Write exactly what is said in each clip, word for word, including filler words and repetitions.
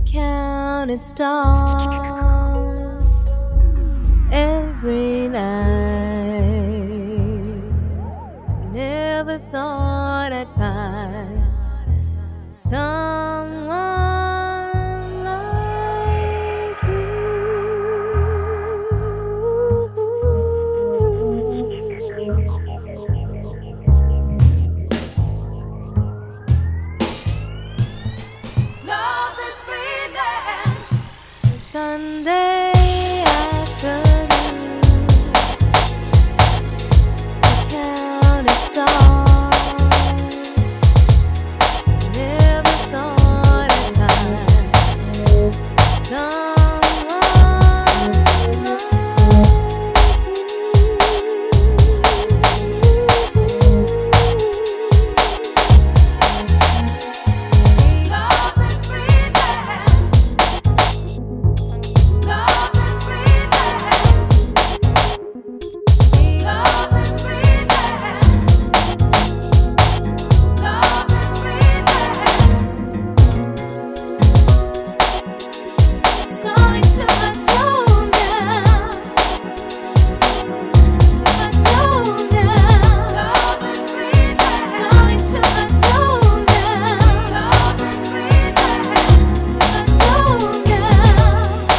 counted stars every night. Never thought I'd find someone like you. Love is breathing. Sunday afternoon, I counted stars. Never thought I'd find someone like you. Love is breathing. Love is breathing. Love is breathing. Love is breathing. It's calling to my soul now. My soul now. Love is breathing. It's calling to my soul now. Love is breathing. My soul now.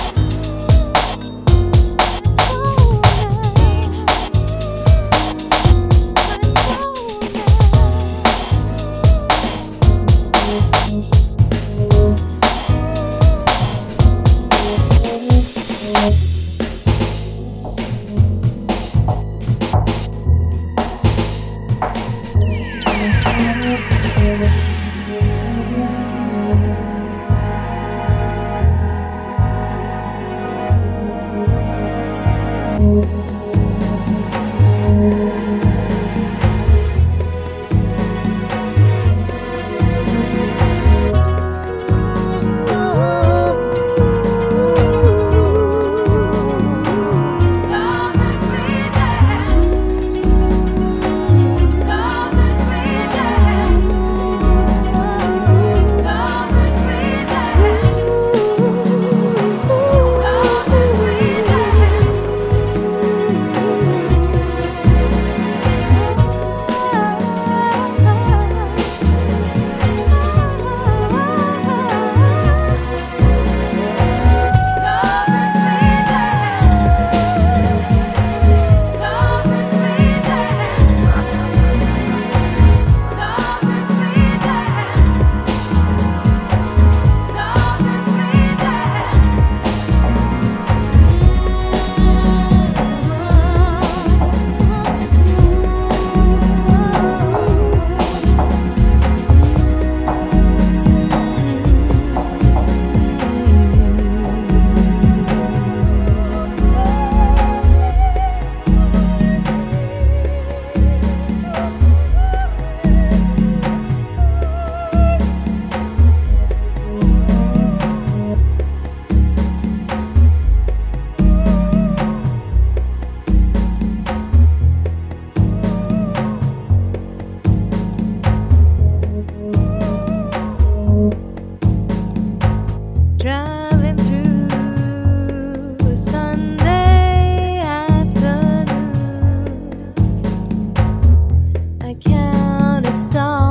Love is breathing. Love is breathing. Love is breathing. Love is driving through a Sunday afternoon, I counted stars.